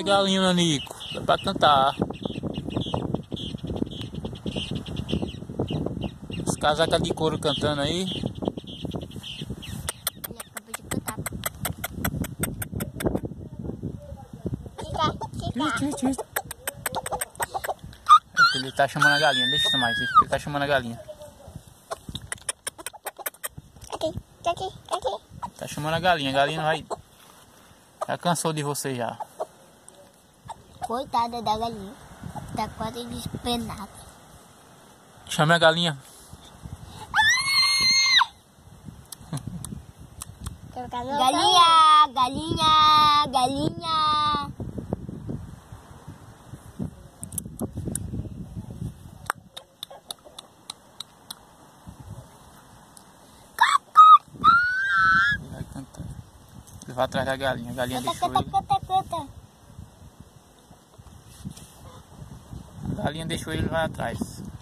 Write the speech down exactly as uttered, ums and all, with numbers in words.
galinha, Nanico. Dá pra cantar. Os casacas de couro cantando aí. Ele acabou de cantar. Fica, fica. Ele tá chamando a galinha. Deixa isso mais. Ele tá chamando a galinha. Aqui, aqui, aqui. Tá chamando a galinha. A galinha não vai... Já cansou de você já. Coitada da galinha. Tá quase despenada. Chame a galinha. Galinha, galinha, galinha. Ele vai cantando. Ele vai atrás da galinha. A galinha Canta, deixou canta, ele. canta, canta. A galinha deixou ele, ele vai atrás.